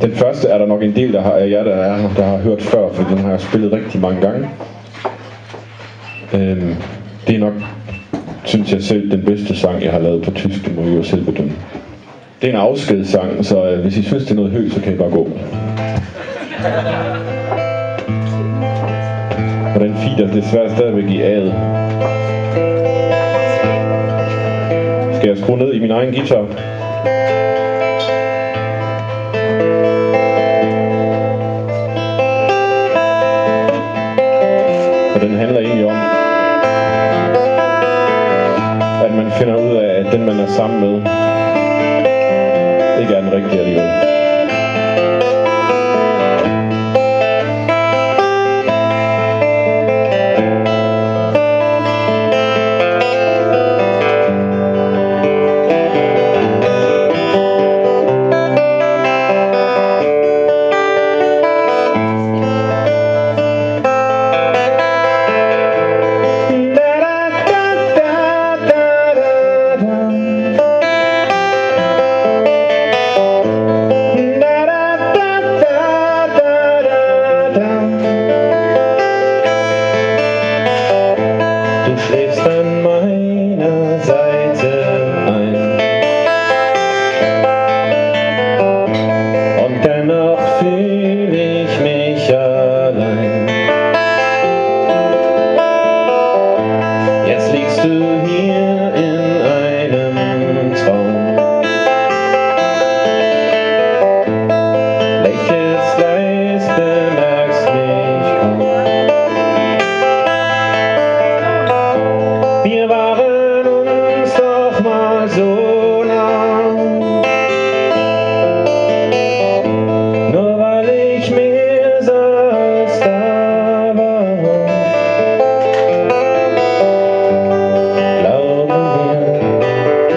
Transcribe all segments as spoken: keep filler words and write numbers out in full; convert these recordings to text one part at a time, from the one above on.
Den første er der nok en del, der har, af jer, der, er, der har hørt før, for den har jeg spillet rigtig mange gange. Øhm, det er nok, synes jeg selv, den bedste sang, jeg har lavet på tysk. Det må I jo selv bedømme. Det er en afskedssang, så øh, hvis I synes, det er noget høj, så kan I bare gå. Og den feeder desværre stadigvæk i A'et. Skal jeg skrue ned i min egen guitar? Og den handler egentlig om, at man finder ud af, at den man er sammen med, ikke er den rigtige alligevel.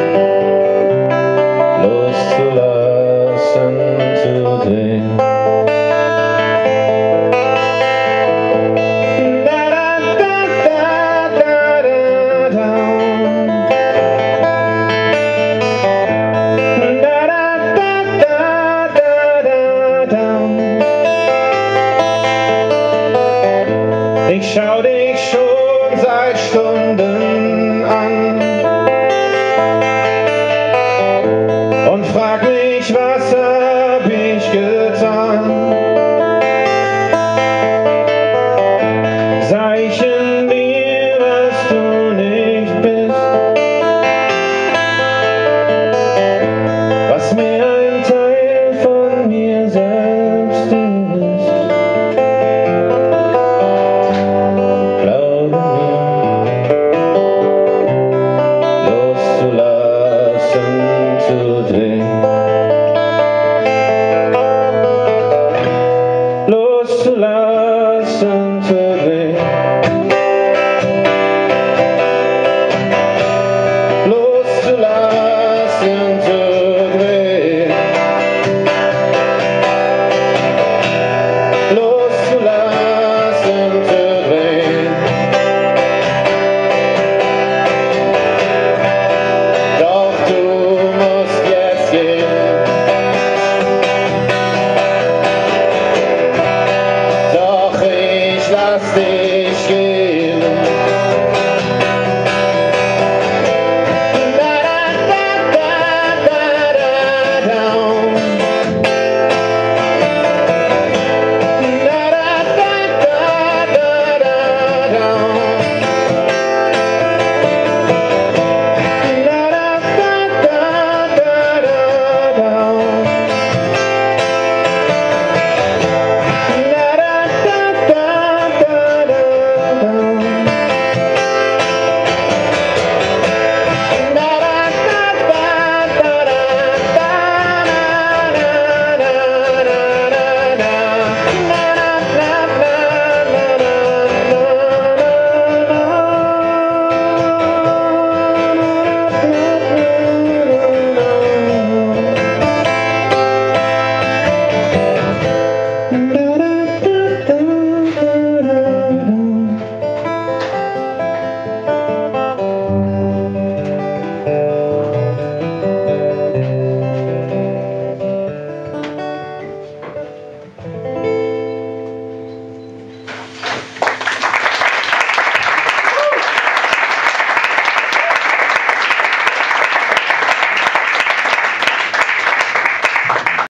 Today